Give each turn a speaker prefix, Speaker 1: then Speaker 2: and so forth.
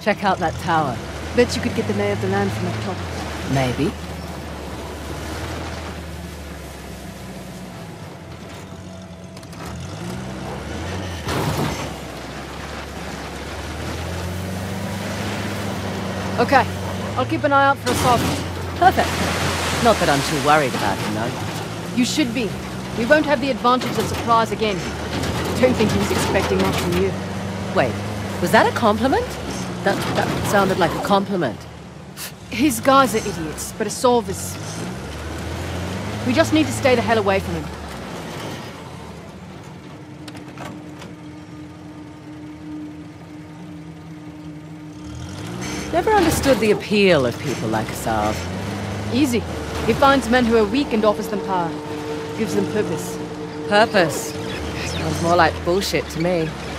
Speaker 1: Check out that tower.
Speaker 2: Bet you could get the lay of the land from up top.
Speaker 1: Maybe.
Speaker 2: Okay, I'll keep an eye out for a sovereign.
Speaker 1: Perfect. Not that I'm too worried about him, though.
Speaker 2: You should be. We won't have the advantage of surprise again. Don't think he was expecting that from you.
Speaker 1: Wait, was that a compliment? That sounded like a compliment.
Speaker 2: His guys are idiots, but Asolve is... We just need to stay the hell away from him.
Speaker 1: Never understood the appeal of people like Asav.
Speaker 2: Easy. He finds men who are weak and offers them power. Gives them purpose.
Speaker 1: Purpose? Sounds more like bullshit to me.